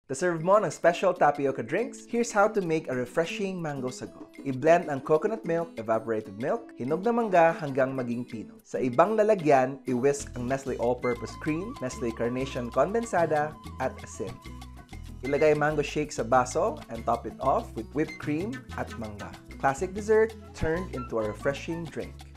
To serve mo ng special tapioca drinks, here's how to make a refreshing mango sago. I-blend ang coconut milk, evaporated milk, hinog na mangga hanggang maging pino. Sa ibang lalagyan, i-whisk ang NESTLÉ All Purpose Cream, NESTLÉ Carnation Condensada, at asin. Ilagay mango shake sa baso and top it off with whipped cream at mangga. Classic dessert turned into a refreshing drink.